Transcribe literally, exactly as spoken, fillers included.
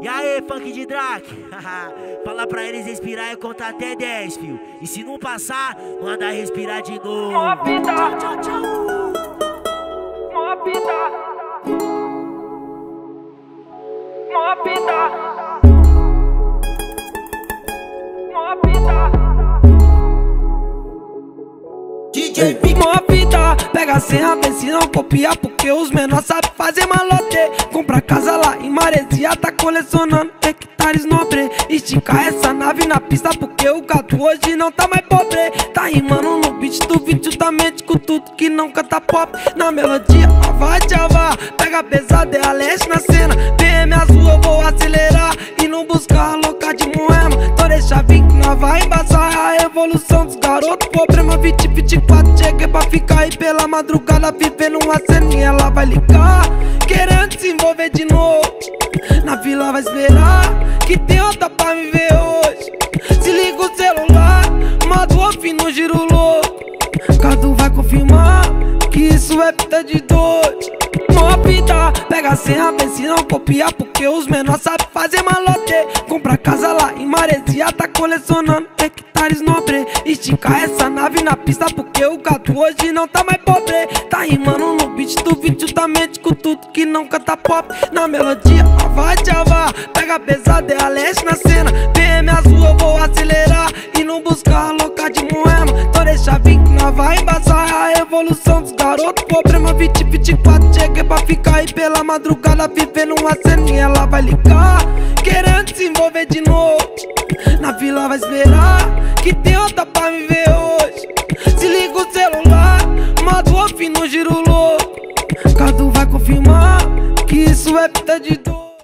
E aí, funk de Drake? Fala pra eles respirar e contar até dez, fio. E se não passar, manda respirar de novo. Mó vida, tchau, tchau. mó vida, mó vida, mó vida. D J Pique. Mó vida, pega a senha, vê se não copiar, porque os menores sabem fazer malote. Compra casa lá em Maresia, tá colecionando hectares nobre. Estica essa nave na pista, porque o gato hoje não tá mais pobre. Tá rimando no beat do vídeo justamente com tudo que não canta pop. Na melodia, vai tchava, pega pesado, é a leste na cena. B M azul, eu vou acelerar e não buscar a louca de Moema. Então deixa vir que nós vai embaçar a evolução dos garotos. Problema vinte, vinte e quatro, cheguei pra ficar e pela madrugada vivendo uma ceninha. Ela vai ligar, querendo se envolver de novo. Na vila vai esperar, que tem outra pra me ver hoje. Se liga o celular, modo off no giro louco. Cadu vai confirmar que isso é fita de dois. Mó vida, pega a senha, vê se não copiar, porque os menores sabem fazer malote. Compra casa lá em Maresia, tá colecionando hectares nobre. Estica essa nave na pista, porque o gato hoje não tá mais pobre. Tá rimando no beat do vídeo justamente com tudo que não canta pop. Na melodia, vai tchava, pega pesado, é a leste na cena. B M azul, eu vou acelerar e não buscar a louca de Moema. Então deixa vir que nós vai embaçar a evolução dos garotos. Problema vinte, vinte e quatro, cheguei pra ficar e pela madrugada vivendo uma ceninha. Ela vai ligar, querendo se envolver de novo. Na vila vai esperar, que tem outra pra me ver hoje. Se liga o celular, modo off no giro louco. Cadu vai confirmar que isso é fita de dor.